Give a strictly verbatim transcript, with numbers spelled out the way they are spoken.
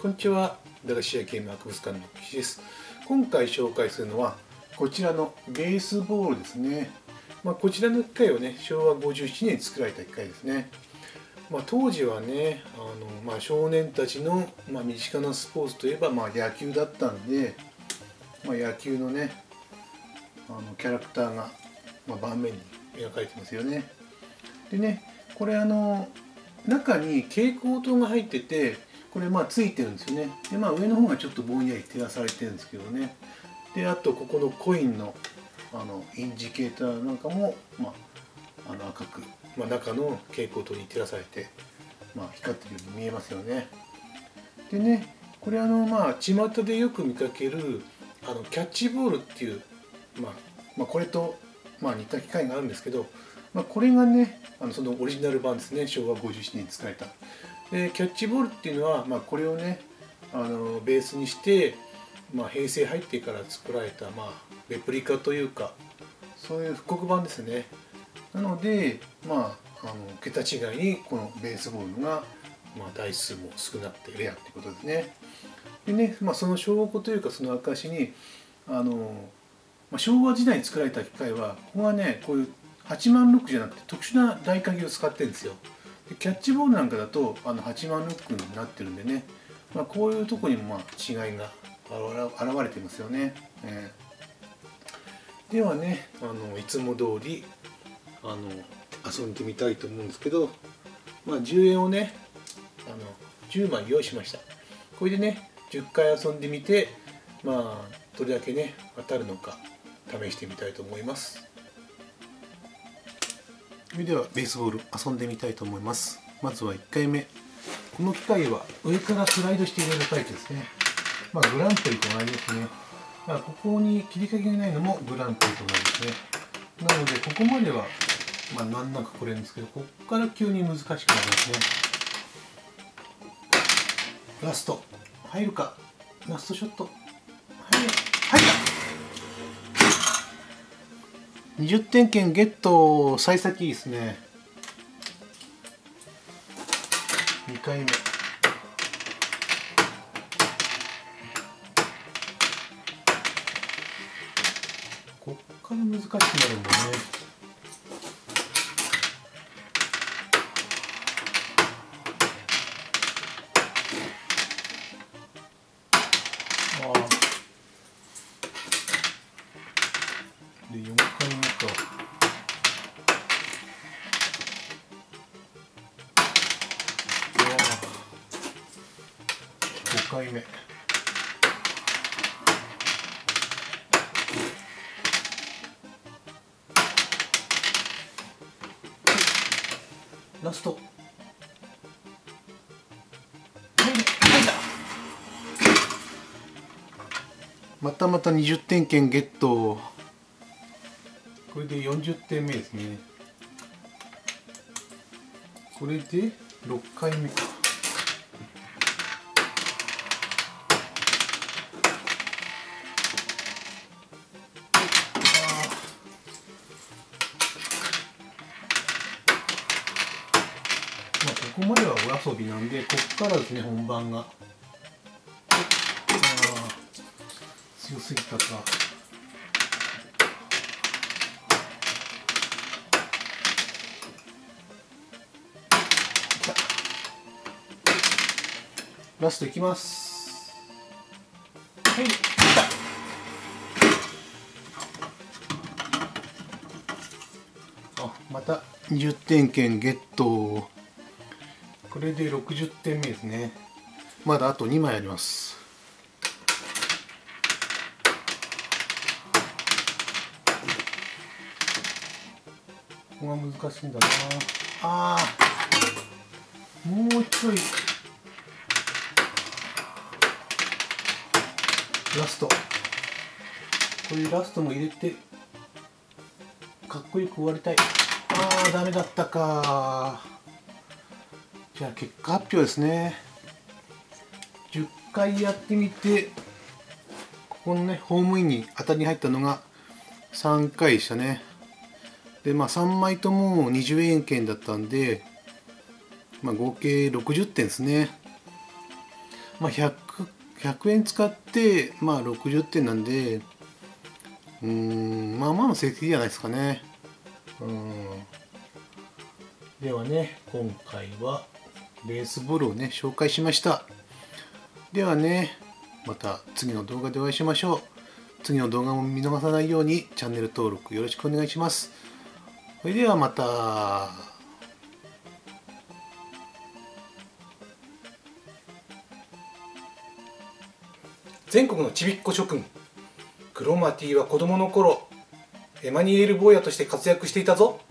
こんにちは。駄菓子屋ゲーム博物館の岸です。今回紹介するのはこちらのベースボールですね。まあ、こちらの機械はね、しょうわごじゅうななねんに作られた機械ですね。まあ、当時はね、あのまあ、少年たちの、まあ、身近なスポーツといえば、まあ、野球だったんで、まあ、野球のね、あのキャラクターが、まあ、盤面に描かれてますよね。でね、これあの中に蛍光灯が入ってて、これまあついてるんですよね。でまあ上の方がちょっとぼんやり照らされてるんですけどね。であとここのコインのあのインジケーターなんかも、まあ、あの赤く、まあ、中の蛍光灯に照らされて、まあ、光ってるように見えますよね。でね、これあのまあ巷でよく見かけるあのキャッチボールっていう、まあ、まあこれとまあ似た機械があるんですけど、まあ、これがねあのそのオリジナル版ですね。しょうわごじゅうななねんに使えた。でキャッチボールっていうのは、まあ、これをねあのベースにして、まあ、平成入ってから作られた、まあ、レプリカというかそういう復刻版ですね。なので、まあ、あの桁違いにこのベースボールが、まあ、台数も少なくてレアってことですね。でね、まあ、その証拠というかその証にあの、まあ、昭和時代に作られた機械はここはねこういうはちまんロックじゃなくて特殊な台鍵を使ってるんですよ。でキャッチボールなんかだとあのはちまんロックになってるんでね、まあ、こういうとこにもまあ違いが現れていますよね。えー、ではねあのいつも通りあの遊んでみたいと思うんですけど、まあ、じゅうえんをねあのじゅうまい用意しました。これでねじゅっかい遊んでみて、まあどれだけね当たるのか試してみたいと思います。それではベースボール遊んでみたいと思います。まずはいっかいめ、この機械は上からスライドして入れるタイプですね。まあグランプリと同じですね。まあ、ここに切り欠けがないのもグランプリと同じですね。なのでここまではまあ難なく来れるんですけど、ここから急に難しくなりますね。ラスト入るか、ラストショット入る、入った。にじゅってん券ゲット、幸先いいですね。にかいめ、こっから難しくなるんだね。ああでよんかいめか。ごかいめ、ラスト入る、入った。またまたにじゅってん券ゲット。これでよんじゅってんめですね。これでろっかいめか。まあここまではお遊びなんで、ここからですね本番が。ああ強すぎたか。ラストいきます。はい、いった。あ、またにじゅってん券ゲット。これでろくじゅってんめですね。まだあとにまいあります。ここが難しいんだな。ああ、もうちょい。ラスト、これラストも入れてかっこよく終わりたい。ああダメだったか。じゃあ結果発表ですね。じゅっかいやってみて、ここのねホームインに当たりに入ったのがさんかいでしたね。でまあさんまいともにじゅうえん券だったんで、まあ、合計ろくじゅってんですね。 まあ、ひゃく, ひゃくえん使ってまあろくじゅってんなんで、うーんまあまあの成績じゃないですかね。うんではね、今回はベースボールをね紹介しました。ではね、また次の動画でお会いしましょう。次の動画も見逃さないようにチャンネル登録よろしくお願いします。それではまた。全国のちびっこ諸君、クロマティは子供の頃エマニュエル坊やとして活躍していたぞ。